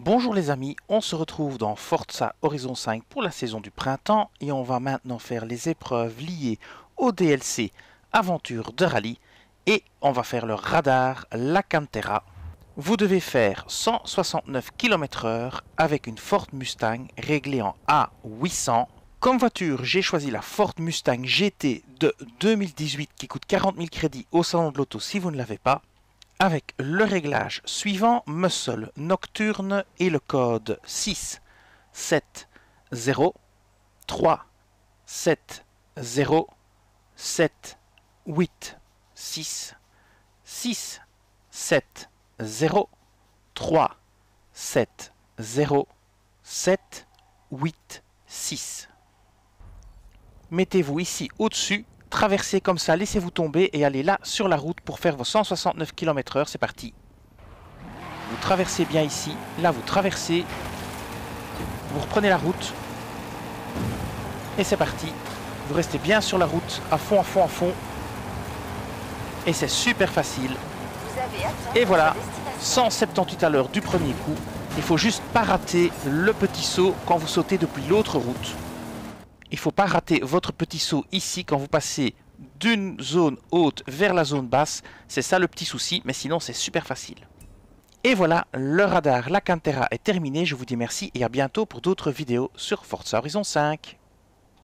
Bonjour les amis, on se retrouve dans Forza Horizon 5 pour la saison du printemps et on va maintenant faire les épreuves liées au DLC Aventure de rallye et on va faire le radar La Cantera. Vous devez faire 169 km/h avec une Ford Mustang réglée en A800. Comme voiture, j'ai choisi la Ford Mustang GT de 2018 qui coûte 40 000 crédits au salon de l'auto si vous ne l'avez pas. Avec le réglage suivant, Muscle Nocturne et le code 6 7 0 3 7 0 7 8 6 6 7 0 3 7 0 7 8 6. Mettez-vous ici au-dessus. Traversez comme ça, laissez-vous tomber et allez là sur la route pour faire vos 169 km/h, c'est parti. Vous traversez bien ici, là vous traversez, vous reprenez la route et c'est parti. Vous restez bien sur la route, à fond, à fond, à fond. Et c'est super facile. Et voilà, 178 à l'heure du premier coup. Il faut juste pas rater le petit saut quand vous sautez depuis l'autre route. Il ne faut pas rater votre petit saut ici quand vous passez d'une zone haute vers la zone basse. C'est ça le petit souci, mais sinon c'est super facile. Et voilà, le radar La Cantera est terminé. Je vous dis merci et à bientôt pour d'autres vidéos sur Forza Horizon 5.